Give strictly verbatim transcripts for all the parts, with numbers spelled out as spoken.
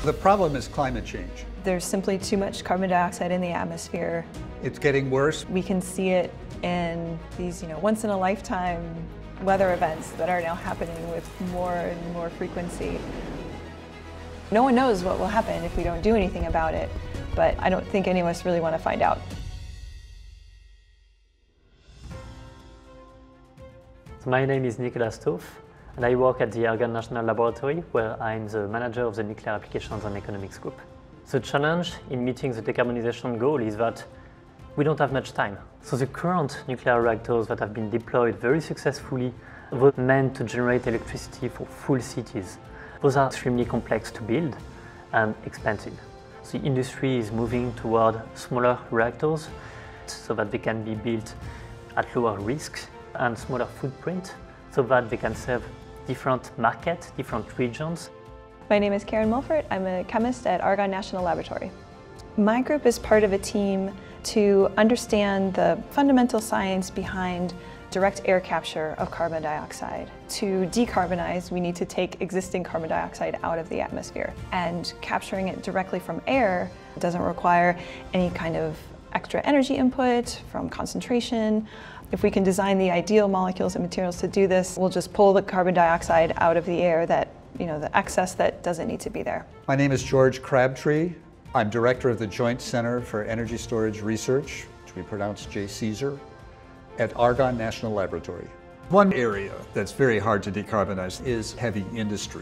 The problem is climate change. There's simply too much carbon dioxide in the atmosphere. It's getting worse. We can see it in these, you know, once-in-a-lifetime weather events that are now happening with more and more frequency. No one knows what will happen if we don't do anything about it, but I don't think any of us really want to find out. So my name is Nicolas Stoff, and I work at the Argonne National Laboratory, where I'm the manager of the Nuclear Applications and Economics group. The challenge in meeting the decarbonization goal is that we don't have much time. So the current nuclear reactors that have been deployed very successfully were meant to generate electricity for full cities. Those are extremely complex to build and expensive. The industry is moving toward smaller reactors so that they can be built at lower risk and smaller footprint so that they can serve different markets, different regions. My name is Munford. I'm a chemist at Argonne National Laboratory. My group is part of a team to understand the fundamental science behind direct air capture of carbon dioxide. To decarbonize, we need to take existing carbon dioxide out of the atmosphere. And capturing it directly from air doesn't require any kind of extra energy input from concentration. If we can design the ideal molecules and materials to do this, we'll just pull the carbon dioxide out of the air, that, you know, the excess that doesn't need to be there. My name is George Crabtree. I'm director of the Joint Center for Energy Storage Research, which we pronounce J CESAR, at Argonne National Laboratory. One area that's very hard to decarbonize is heavy industry.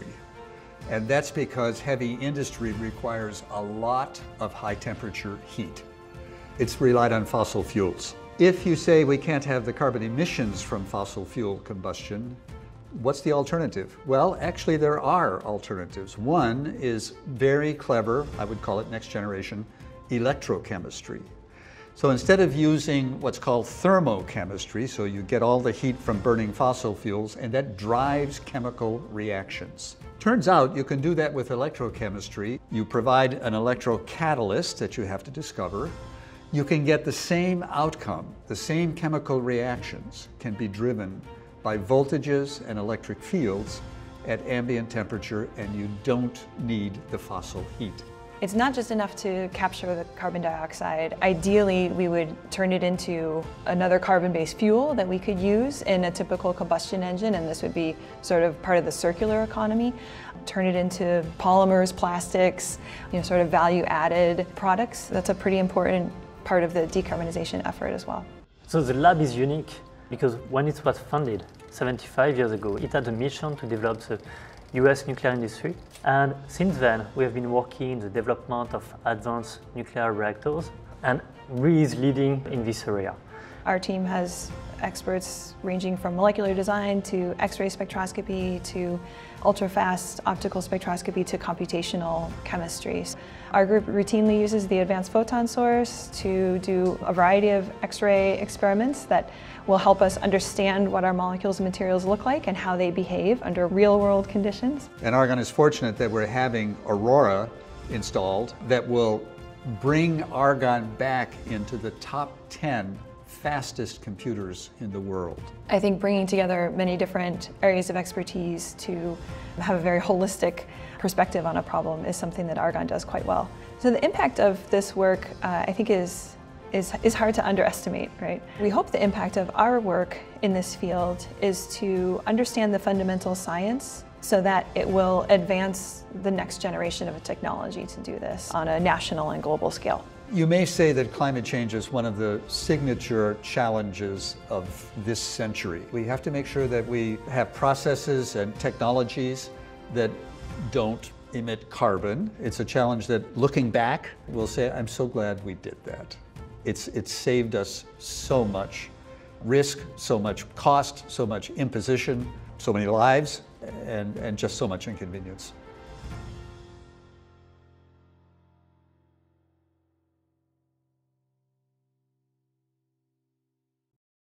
And that's because heavy industry requires a lot of high temperature heat. It's relied on fossil fuels. If you say we can't have the carbon emissions from fossil fuel combustion, what's the alternative? Well, actually there are alternatives. One is very clever, I would call it next generation, electrochemistry. So instead of using what's called thermochemistry, so you get all the heat from burning fossil fuels and that drives chemical reactions. Turns out you can do that with electrochemistry. You provide an electrocatalyst that you have to discover. You can get the same outcome, the same chemical reactions can be driven by voltages and electric fields at ambient temperature, and you don't need the fossil heat. It's not just enough to capture the carbon dioxide. Ideally, we would turn it into another carbon-based fuel that we could use in a typical combustion engine, and this would be sort of part of the circular economy. Turn it into polymers, plastics, you know, sort of value-added products. That's a pretty important part of the decarbonization effort as well. So the lab is unique because when it was founded seventy-five years ago, it had a mission to develop the U S nuclear industry, and since then we have been working in the development of advanced nuclear reactors, and really is leading in this area. Our team has experts ranging from molecular design to X-ray spectroscopy to ultra-fast optical spectroscopy to computational chemistry. Our group routinely uses the advanced photon source to do a variety of X-ray experiments that will help us understand what our molecules and materials look like and how they behave under real-world conditions. And Argonne is fortunate that we're having Aurora installed that will bring Argonne back into the top ten fastest computers in the world. I think bringing together many different areas of expertise to have a very holistic perspective on a problem is something that Argonne does quite well. So the impact of this work, uh, I think, is, is, is hard to underestimate, right? We hope the impact of our work in this field is to understand the fundamental science so that it will advance the next generation of a technology to do this on a national and global scale. You may say that climate change is one of the signature challenges of this century. We have to make sure that we have processes and technologies that don't emit carbon. It's a challenge that, looking back, we'll say, I'm so glad we did that. It's, it's saved us so much risk, so much cost, so much imposition, so many lives, and, and just so much inconvenience.